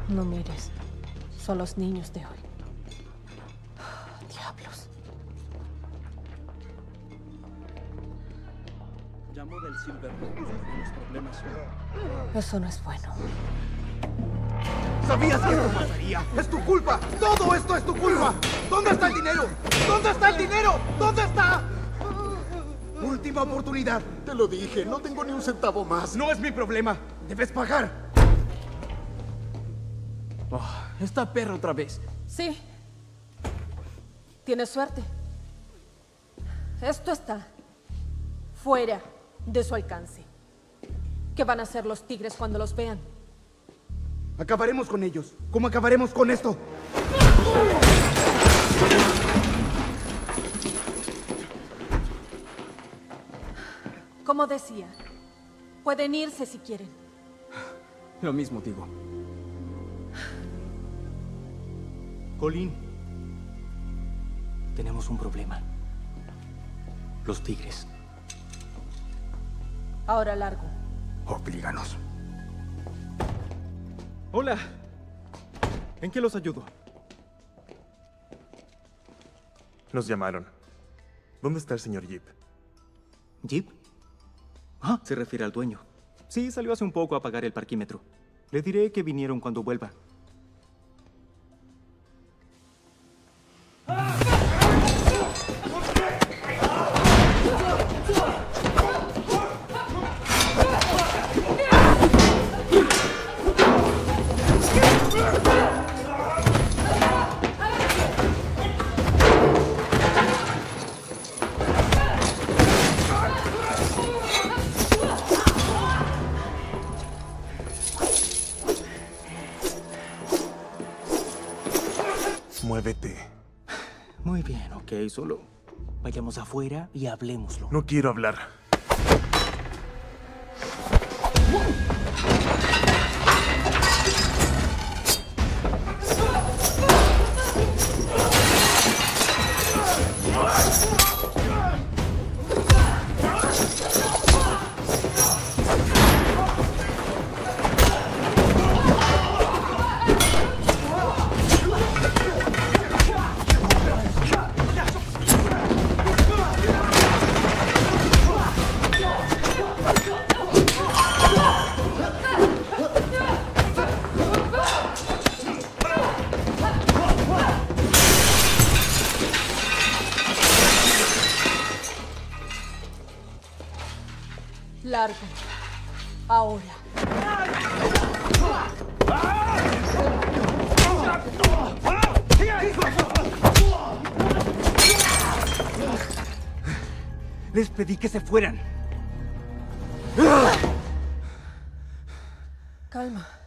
No mires. Son los niños de hoy. Diablos. Llamo del Silver Rock. Los problemas son... Eso no es bueno. ¡Sabías que esto pasaría! ¡Es tu culpa! ¡Todo esto es tu culpa! ¿Dónde está el dinero? ¿Dónde está el dinero? ¿Dónde está? Última oportunidad. Te lo dije, no tengo ni un centavo más. No es mi problema. Debes pagar. Oh, esta perra otra vez. Sí. Tienes suerte. Esto está fuera de su alcance. ¿Qué van a hacer los tigres cuando los vean? Acabaremos con ellos. ¿Cómo acabaremos con esto? Como decía, pueden irse si quieren. Lo mismo digo. Colin, tenemos un problema. Los tigres. Ahora largo. Oblíganos. Hola. ¿En qué los ayudo? Nos llamaron. ¿Dónde está el señor Jeep? ¿Jeep? Ah, se refiere al dueño. Sí, salió hace un poco a pagar el parquímetro. Le diré que vinieron cuando vuelva. Muévete. Muy bien, ok. Solo vayamos afuera y hablemoslo. No quiero hablar. Largo. Ahora. Les pedí que se fueran. Calma.